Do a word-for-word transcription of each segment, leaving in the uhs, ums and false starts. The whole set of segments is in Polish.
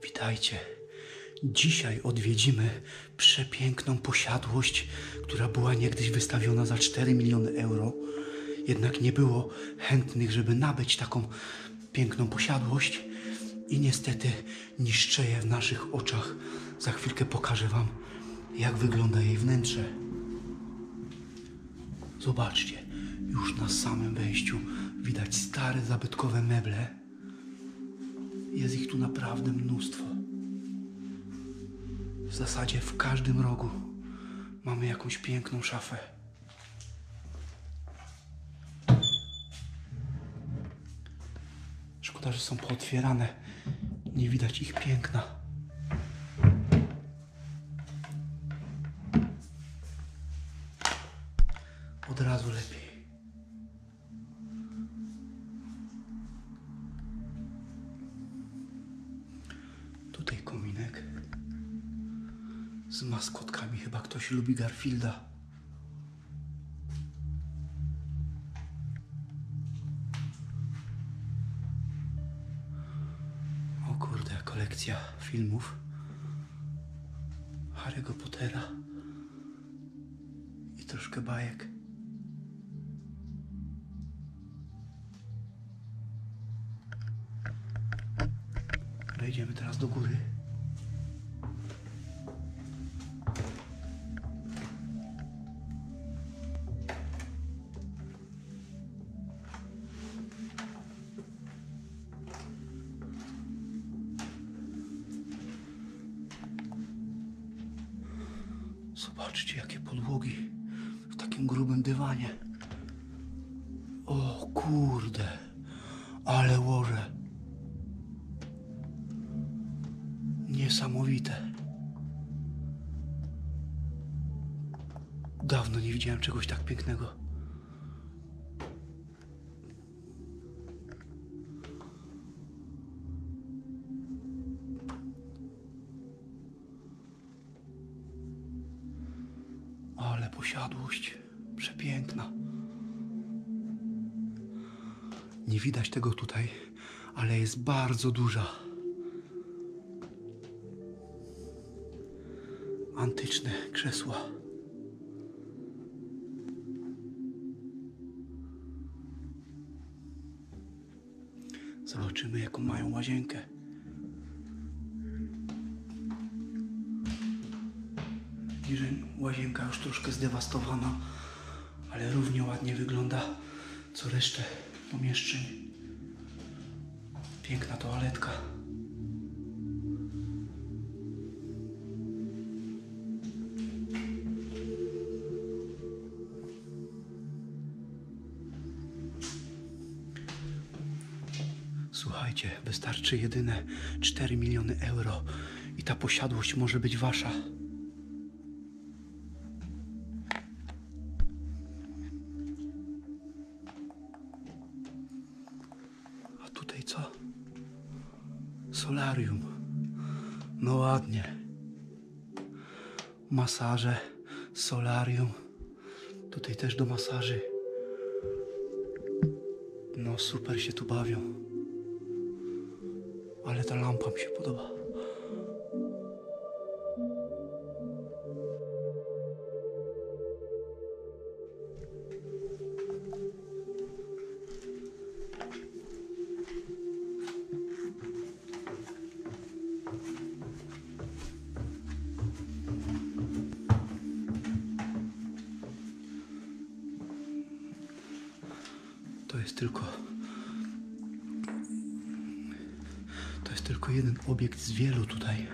Witajcie. Dzisiaj odwiedzimy przepiękną posiadłość, która była niegdyś wystawiona za cztery miliony euro. Jednak nie było chętnych, żeby nabyć taką piękną posiadłość i niestety niszczeje w naszych oczach. Za chwilkę pokażę wam, jak wygląda jej wnętrze. Zobaczcie, już na samym wejściu widać stare, zabytkowe meble. Jest ich tu naprawdę mnóstwo. W zasadzie w każdym rogu mamy jakąś piękną szafę. Szkoda, że są pootwierane. Nie widać ich piękna. Od razu lepiej. Tutaj kominek z maskotkami. Chyba ktoś lubi Garfielda. O kurde, kolekcja filmów Harry'ego Pottera i troszkę bajek. Wejdziemy teraz do góry. Zobaczcie, jakie podłogi w takim grubym dywanie. O kurde, ale łoże. Niesamowite. Dawno nie widziałem czegoś tak pięknego. Ale posiadłość przepiękna. Nie widać tego tutaj, ale jest bardzo duża. Antyczne krzesła. Zobaczymy, jaką mają łazienkę. I że łazienka już troszkę zdewastowana, ale równie ładnie wygląda co resztę pomieszczeń. Piękna toaletka. Słuchajcie, wystarczy jedyne cztery miliony euro i ta posiadłość może być wasza. A tutaj co? Solarium. No ładnie. Masaże, solarium. Tutaj też do masaży. No super się tu bawią. Ale ta lampa mi się podoba. To jest tylko... To jest tylko jeden obiekt z wielu tutaj.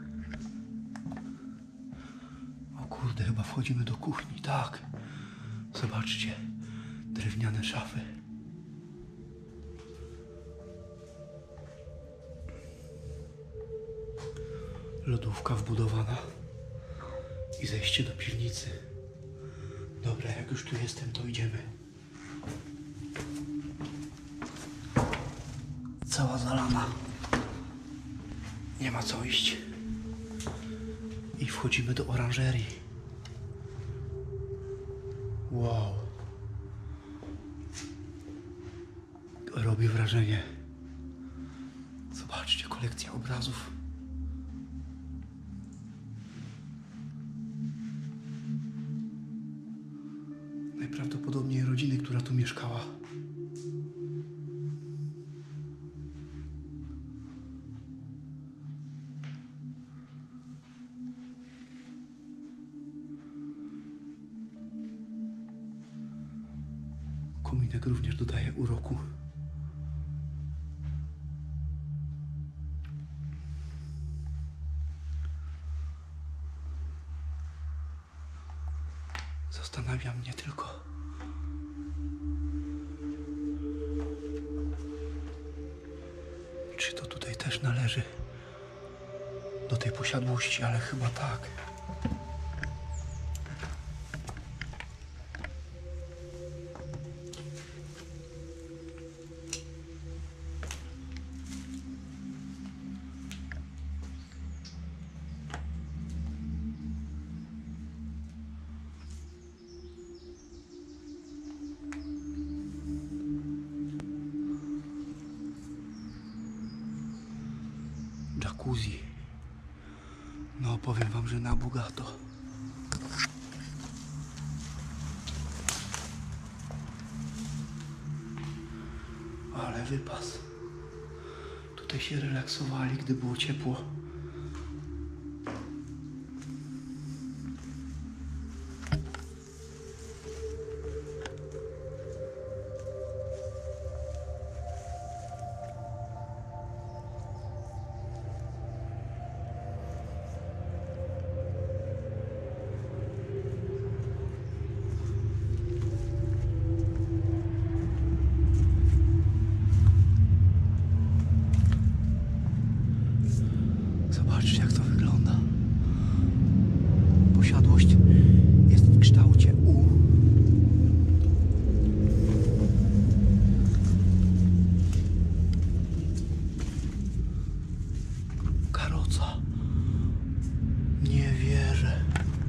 O kurde, chyba wchodzimy do kuchni. Tak. Zobaczcie. Drewniane szafy. Lodówka wbudowana. I zejście do piwnicy. Dobra, jak już tu jestem, to idziemy. Cała zalana. Nie ma co iść. I wchodzimy do oranżerii. Wow. Robi wrażenie. Zobaczcie, kolekcja obrazów. która tu mieszkała. Kominek również dodaje uroku. Zastanawia mnie tylko, czy to tutaj też należy do tej posiadłości, ale chyba tak. Jacuzzi. No, powiem wam, że na bogato. Ale wypas. Tutaj się relaksowali, gdy było ciepło. Zobaczcie, jak to wygląda. Posiadłość jest w kształcie U. Karoca. Nie wierzę.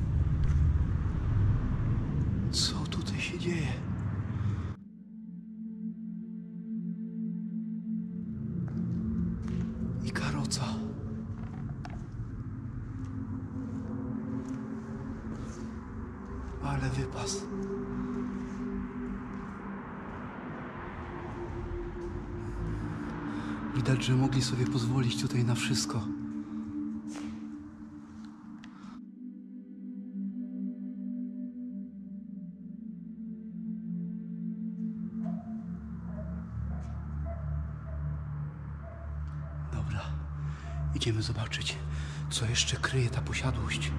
Co tutaj się dzieje? I karoca. Ale wypas. Widać, że mogli sobie pozwolić tutaj na wszystko. Dobra, idziemy zobaczyć, co jeszcze kryje ta posiadłość.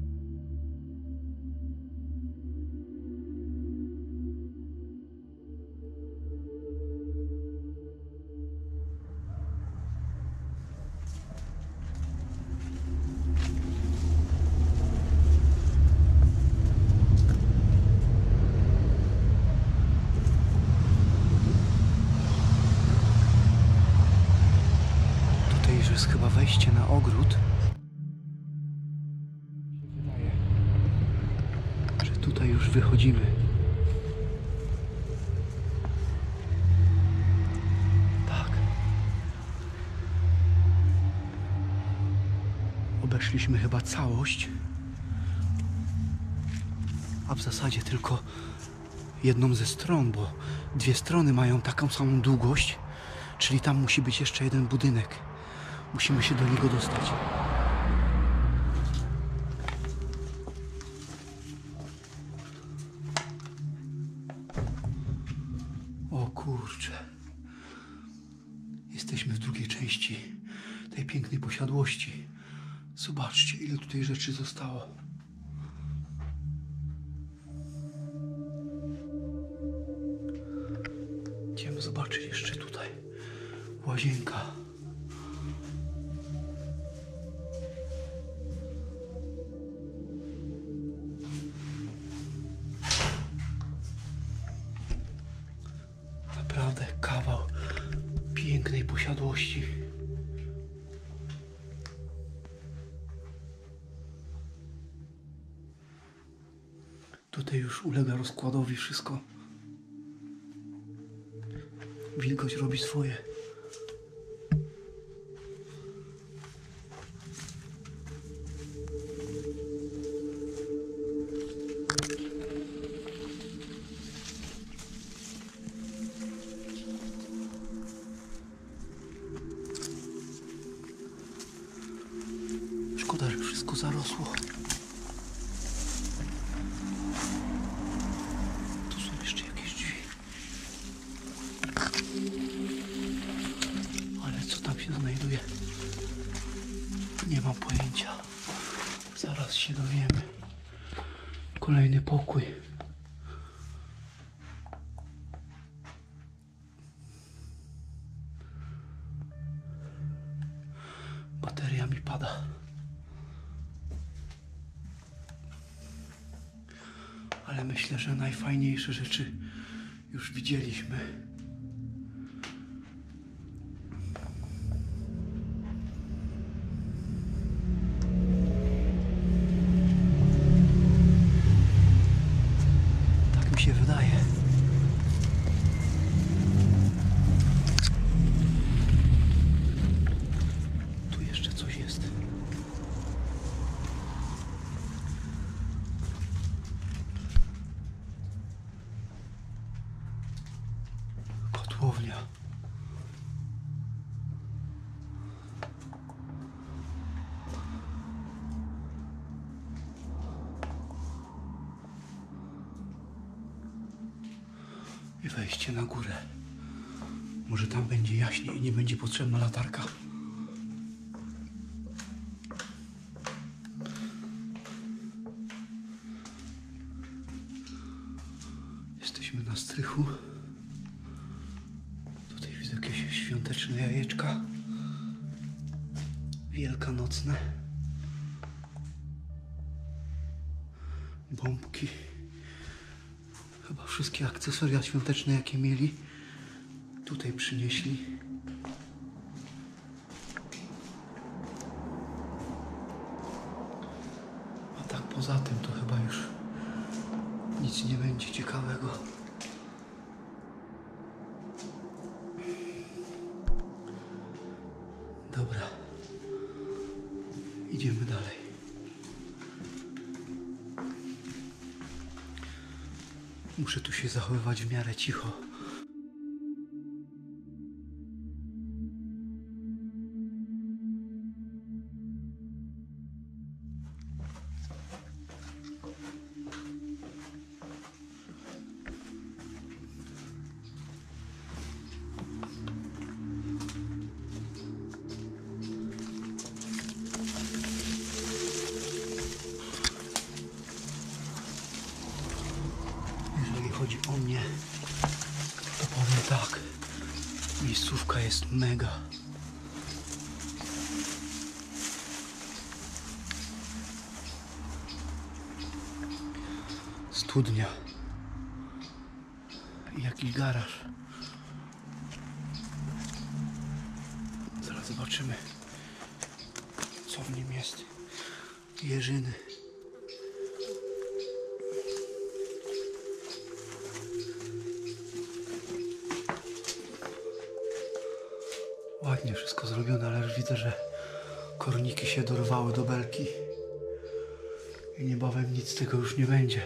Że jest chyba wejście na ogród. Wydaje, że tutaj już wychodzimy. Tak. Obeszliśmy chyba całość, a w zasadzie tylko jedną ze stron, bo dwie strony mają taką samą długość, czyli tam musi być jeszcze jeden budynek. Musimy się do niego dostać. O kurczę. Jesteśmy w drugiej części tej pięknej posiadłości. Zobaczcie, ile tutaj rzeczy zostało. Idziemy zobaczyć jeszcze tutaj. Łazienka. Naprawdę kawał pięknej posiadłości. Tutaj już ulega rozkładowi wszystko. Wilgoć robi swoje. mam pojęcia. Zaraz się dowiemy. Kolejny pokój. Bateria mi pada. Ale myślę, że najfajniejsze rzeczy już widzieliśmy. Tak mi się wydaje. Tu jeszcze coś jest. Kotłownia. I wejście na górę. Może tam będzie jaśniej i nie będzie potrzebna latarka. Jesteśmy na strychu. Tutaj widzę jakieś świąteczne jajeczka. Wielkanocne. Bombki. Chyba wszystkie akcesoria świąteczne, jakie mieli, tutaj przynieśli. A tak poza tym to chyba już nic nie będzie ciekawego. Dobra. Idziemy dalej. Muszę tu się zachowywać w miarę cicho. Jeżeli chodzi o mnie, to powiem tak. Miejscówka jest mega. Studnia. I jakiś garaż. Zaraz zobaczymy, co w nim jest. Jeżyny. Ładnie wszystko zrobione, ale już widzę, że korniki się dorwały do belki. I niebawem nic z tego już nie będzie.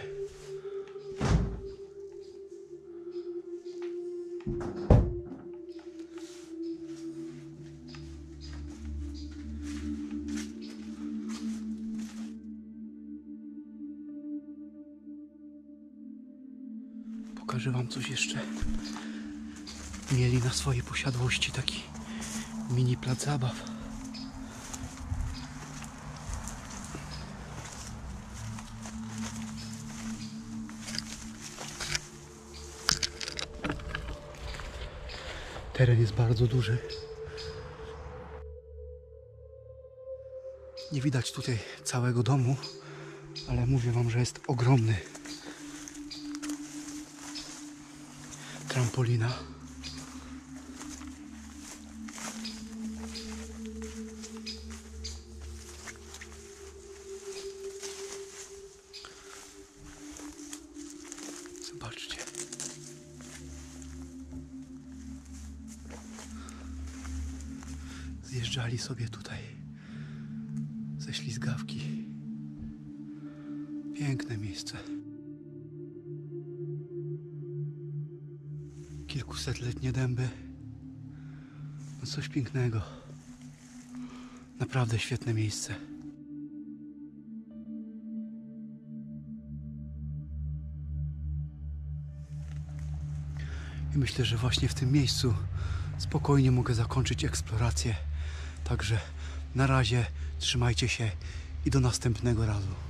Pokażę wam coś jeszcze. Mieli na swojej posiadłości taki mini plac zabaw. Teren jest bardzo duży. Nie widać tutaj całego domu, ale mówię wam, że jest ogromny. Trampolina. Zobaczcie. Zjeżdżali sobie tutaj ze ślizgawki. Piękne miejsce. Kilkusetletnie dęby. No coś pięknego. Naprawdę świetne miejsce. I myślę, że właśnie w tym miejscu spokojnie mogę zakończyć eksplorację. Także na razie Trzymajcie się i do następnego razu.